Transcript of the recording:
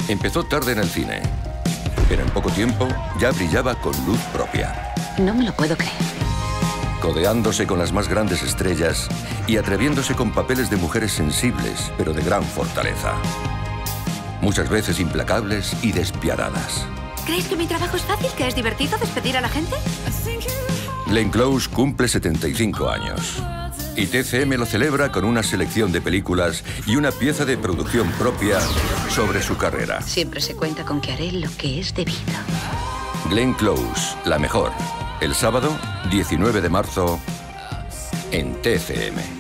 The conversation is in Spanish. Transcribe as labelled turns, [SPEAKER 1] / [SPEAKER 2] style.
[SPEAKER 1] Empezó tarde en el cine, pero en poco tiempo ya brillaba con luz propia.
[SPEAKER 2] No me lo puedo creer.
[SPEAKER 1] Codeándose con las más grandes estrellas y atreviéndose con papeles de mujeres sensibles, pero de gran fortaleza. Muchas veces implacables y despiadadas.
[SPEAKER 3] ¿Crees que mi trabajo es fácil? ¿Que es divertido despedir a la gente?
[SPEAKER 1] Glenn Close cumple 75 años. Y TCM lo celebra con una selección de películas y una pieza de producción propia sobre su carrera.
[SPEAKER 2] Siempre se cuenta con que haré lo que es debido.
[SPEAKER 1] Glenn Close, la mejor. El sábado, 19 de marzo, en TCM.